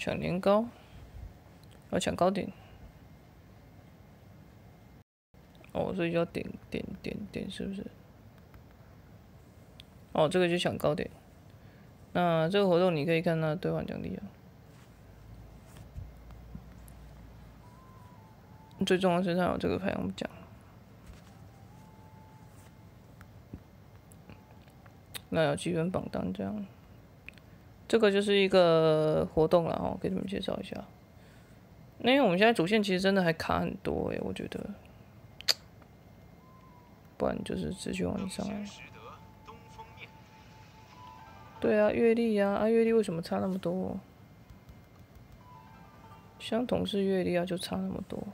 抢年糕，要抢糕点。哦，所以就要点，是不是？哦，这个就抢糕点。那这个活动你可以看它兑换奖励啊。最重要的是它有这个排行奖。那有积分榜单这样。这个就是一个活动啦，哦，给你们介绍一下。那因为我们现在主线其实真的还卡很多我觉得，不然就是直接往上来。对啊，阅历啊，阅历为什么差那么多？相同是阅历啊，就差那么多。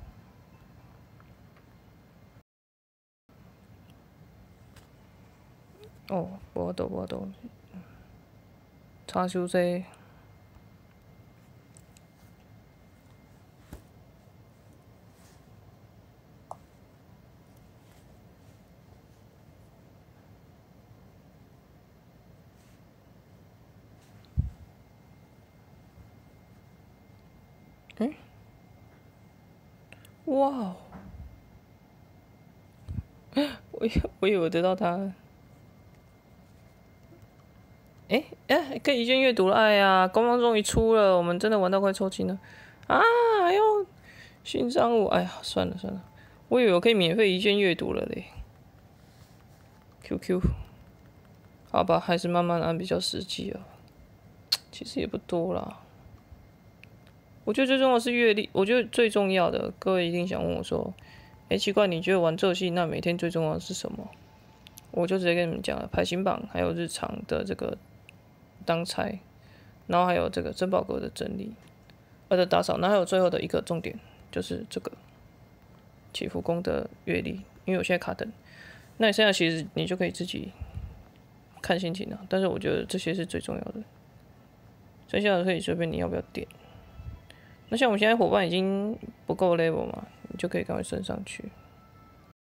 哦，无多，差伤济。哇哦！我以为我得到它。可以一键阅读了！哎呀，官方终于出了，我们真的玩到快抽筋了啊！哎呦，新商务，哎呀，算了，我以为我可以免费一键阅读了嘞。QQ， 好吧，还是慢慢按比较实际啊。其实也不多啦。我觉得最重要的是阅历，我觉得最重要的，各位一定想问我说，奇怪，你觉得玩这游戏那每天最重要的是什么？我就直接跟你们讲了，排行榜，还有日常的这个当差，然后还有这个珍宝阁的整理，的打扫，然后还有最后的一个重点就是这个祈福宫的阅历，因为我现在卡灯，那你现在其实你就可以自己看心情了，但是我觉得这些是最重要的，剩下的可以随便你要不要点。那像我们现在伙伴已经不够 level 嘛，你就可以赶快升上去。